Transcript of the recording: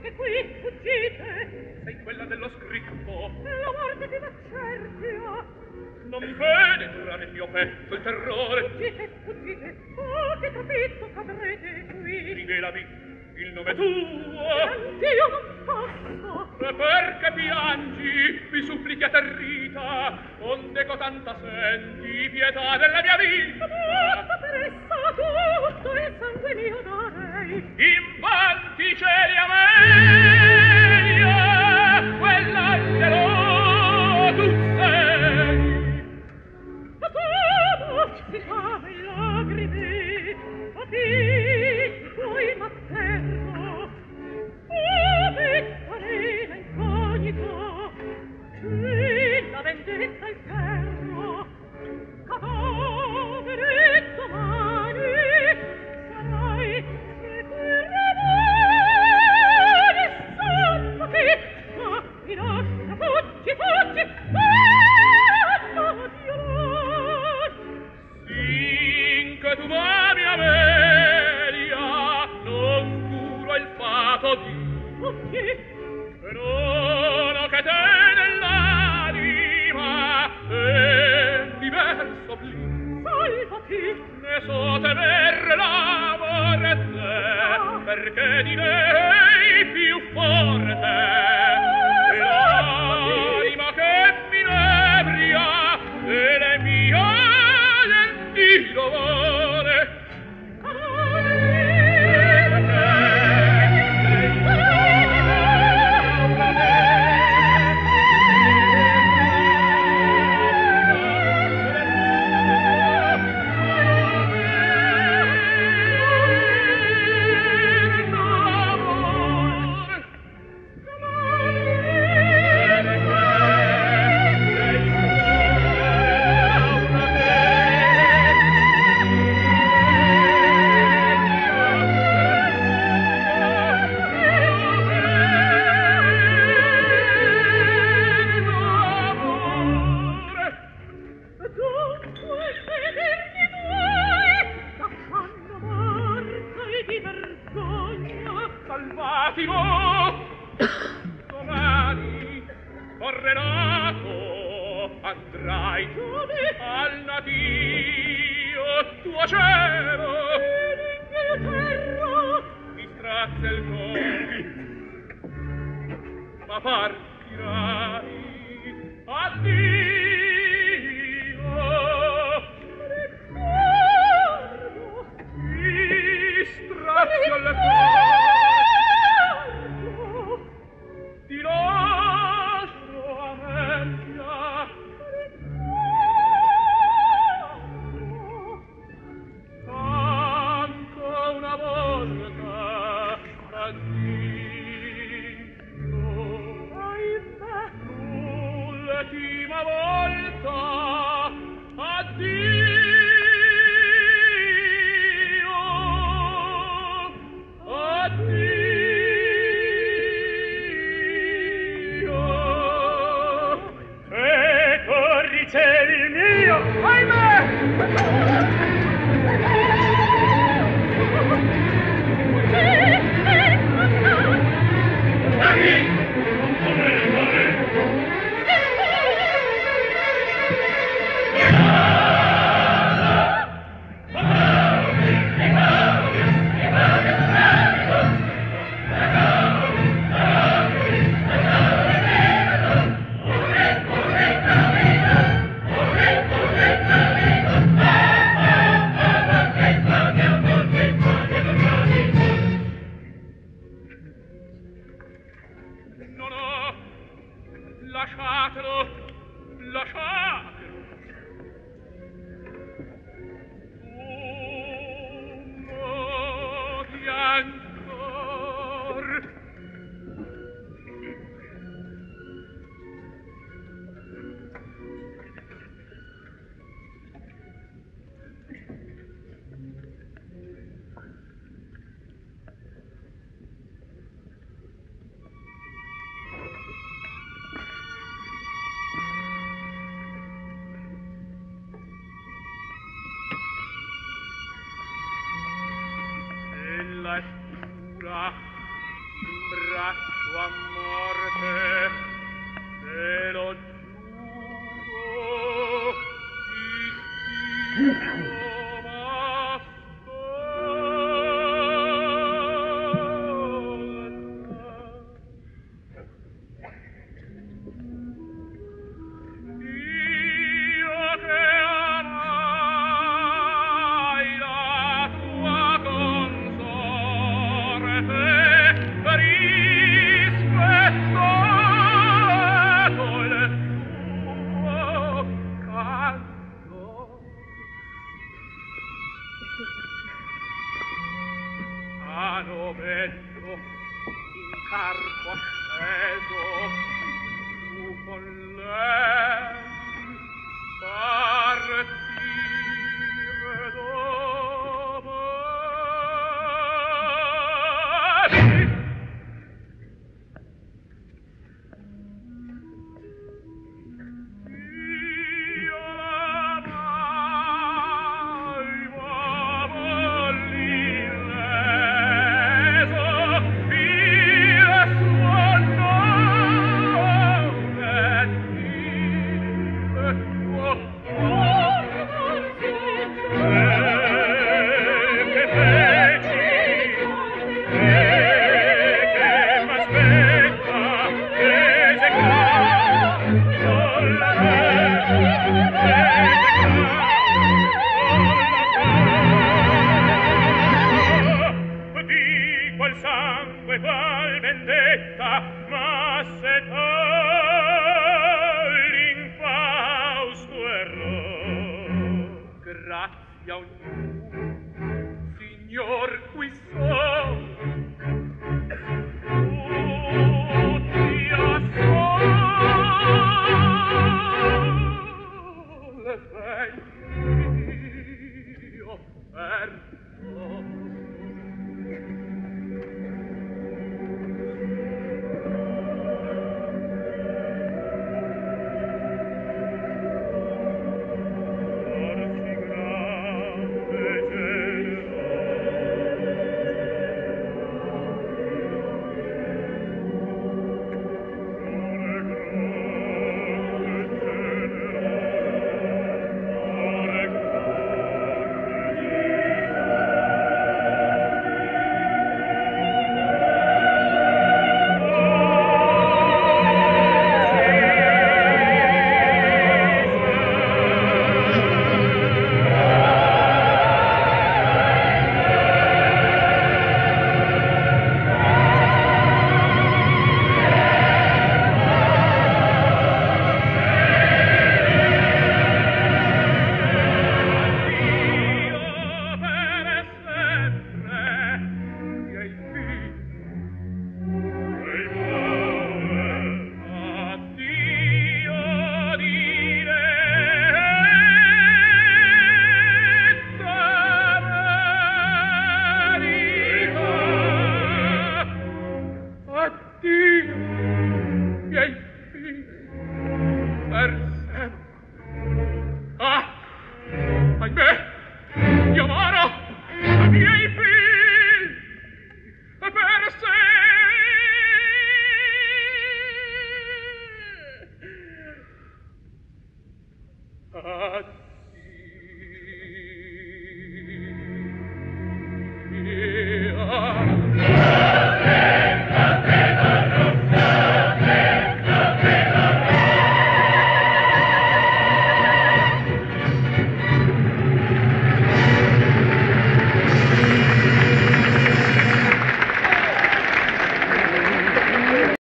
E qui fuggite. Sei quella dello scritto. La morte ti m'accertia. Non penetra nel mio petto il terrore. Fuggite, fuggite. Oh, che capito cadrete qui. Rivelami il nome tuo. Io non posso. E perché piangi? Mi supplichi atterrita. Onde cotanta senti pietà della mia vita. Tutto per essa, tutto il sangue mio darei. Infanti cieli Amelia, quell'angelo tu sei. Ma tu si fame in lagrime, fatichi tuoi m'atterro. Oh, pettorina incognito, qui la vendetta il ferro. Cadavere domani sarai Finché tu m'ami Amelia, non curo il fato di non che te nell'anima è diverso bli. salvati, Ne so temer l'amore te, perché di lei più forte è l'anima che mi nebria e le mie del Dio vuole. Salvati voi, domani correlato andrai al natio tuo cielo. In Inghilterra mi strazia il cor, ma partirai. Addio. Mi strazia il cor. Ti lascio Amelia. Ancora una volta addio. L'ultima volta addio. Addio. Ricevi il mio, ahimè! Lasciatelo, lasciatelo. Muoti ancor. Ella è pura, in braccio a morte, te lo giuro, Dio bello, in carco asceso, tu con lei partire domani. Grazia ognuno, signor qui son, tutti a sole io perdo.